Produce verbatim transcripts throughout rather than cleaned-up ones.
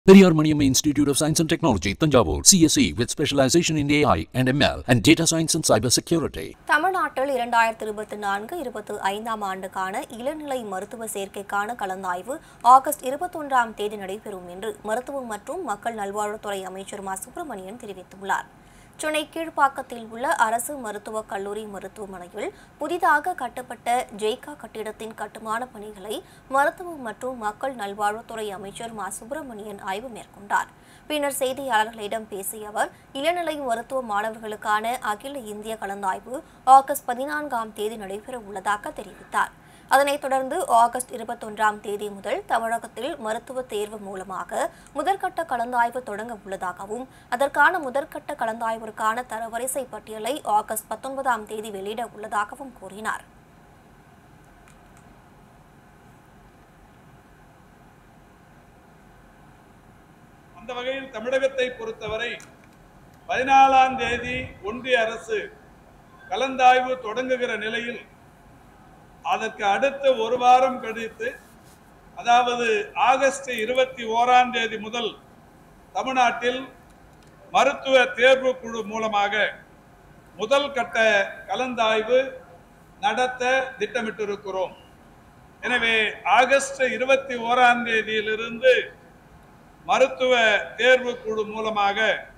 Periyar Maniamma Institute of Science and Technology, Tanjavur, C S E with specialization in A I and M L and data science and cyber security. தமிழ்நாட்டில் இரண்டாயிரத்து இருபத்தி நான்கு இருபத்தி ஐந்தாம் ஆண்டுக்கான இளநிலை மருத்துவ சேர்க்கைக்கான கலந்தாய்வு ஆகஸ்ட் இருபத்தொன்றாம் தேதி நடைபெறும் என்று மருத்துவம் மற்றும் மக்கள் நல்வாழ்வுத்துறை அமைச்சர் மா சுப்பிரமணியன் தெரிவித்துள்ளார். சென்னை கீழ்ப்பாக்கத்தில் உள்ள அரசு மருத்துவக் கல்லூரி மருத்துவமனையில் புதிதாக கட்டப்பட்ட ஜெய்கா கட்டிடத்தின் கட்டுமான பணிகளை மருத்துவம் மற்றும் மக்கள் நல்வாழ்வுத்துறை அமைச்சர் மா சுப்பிரமணியன் ஆய்வு மேற்கொண்டார். பின்னர் செய்தியாளர்களிடம் பேசிய அவர், இளநிலை மருத்துவ மாணவர்களுக்கான அகில இந்திய கலந்தாய்வு ஆகஸ்ட் பதினான்காம் தேதி நடைபெற உள்ளதாக தெரிவித்தார். அதனைத் தொடர்ந்து ஆகஸ்ட் இருபத்தொன்றாம் தேதி முதல் தமிழகத்தில் மருத்துவ தேர்வு மூலமாக முதற்கட்ட கலந்தாய்வு தொடங்க உள்ளதாகவும், அதற்கான முதற்கட்ட கலந்தாய்விற்கான தரவரிசை பட்டியலை ஆகஸ்ட் பத்தொன்பதாம் தேதி வெளியிட உள்ளதாகவும் கூறினார். அந்த வகையில் தமிழகத்தை பொறுத்தவரை பதினாலாம் தேதி ஒன்றிய அரசு கலந்தாய்வு தொடங்குகிற நிலையில் அதற்கு அடுத்த ஒரு வாரம் கழித்து, அதாவது ஆகஸ்ட் இருபத்தி ஓராம் தேதி முதல் தமிழ்நாட்டில் மருத்துவ தேர்வு குழு மூலமாக முதல் கட்ட கலந்தாய்வு நடத்த திட்டமிட்டிருக்கிறோம். எனவே ஆகஸ்ட் இருபத்தி ஓராம் தேதியிலிருந்து மருத்துவ தேர்வு குழு மூலமாக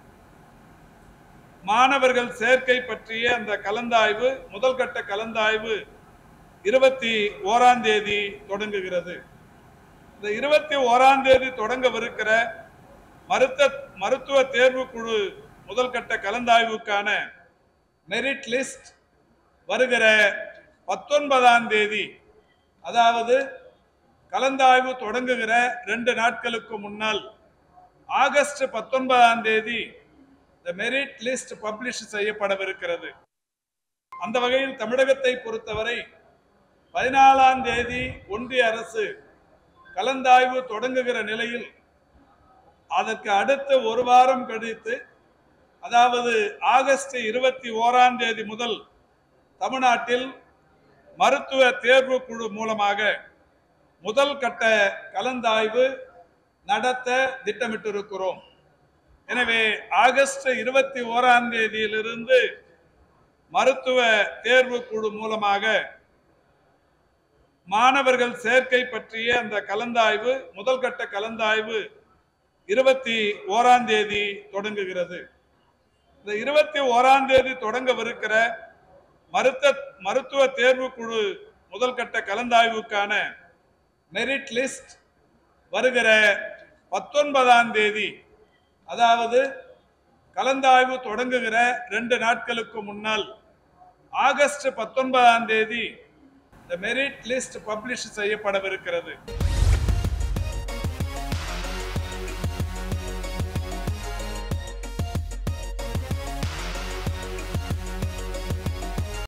மாணவர்கள் சேர்க்கை பற்றிய அந்த கலந்தாய்வு முதல் கட்ட கலந்தாய்வு இருபத்தி ஓராம் தேதி தொடங்குகிறது. இந்த இருபத்தி ஓராம் தேதி தொடங்கவிருக்கிற மருத்துவ மருத்துவ தேர்வு குழு முதல் கட்ட கலந்தாய்வுக்கான மெரிட் லிஸ்ட் வருகிற பத்தொன்பதாம் தேதி, அதாவது கலந்தாய்வு தொடங்குகிற ரெண்டு நாட்களுக்கு முன்னால் ஆகஸ்ட் பத்தொன்பதாம் தேதி இந்த மெரிட் லிஸ்ட் பப்ளிஷ் செய்யப்படவிருக்கிறது. அந்த வகையில் தமிழகத்தை பொறுத்தவரை பதினாலாம் தேதி ஒன்றிய அரசு கலந்தாய்வு தொடங்குகிற நிலையில் அதற்கு அடுத்த ஒரு வாரம் கழித்து, அதாவது ஆகஸ்ட் இருபத்தி ஓராம் தேதி முதல் தமிழ்நாட்டில் மருத்துவ தேர்வு குழு மூலமாக முதல் கட்ட கலந்தாய்வு நடத்த திட்டமிட்டிருக்கிறோம். எனவே ஆகஸ்ட் இருபத்தி ஓராம் தேதியிலிருந்து மருத்துவ தேர்வு குழு மூலமாக மாணவர்கள் சேர்க்கை பற்றிய அந்த கலந்தாய்வு முதல் கட்ட கலந்தாய்வு இருபத்தி ஓராம் தேதி தொடங்குகிறது. இந்த இருபத்தி ஓராம் தேதி தொடங்கவிருக்கிற மருத்துவ மருத்துவ தேர்வு குழு முதல் கட்ட கலந்தாய்வுக்கான மெரிட் லிஸ்ட் வருகிற பத்தொன்பதாம் தேதி, அதாவது கலந்தாய்வு தொடங்குகிற ரெண்டு நாட்களுக்கு முன்னால் ஆகஸ்ட் பத்தொன்பதாம் தேதி இந்த மெரிட் லிஸ்ட் பப்ளிஷ் செய்யப்படவிருக்கிறது.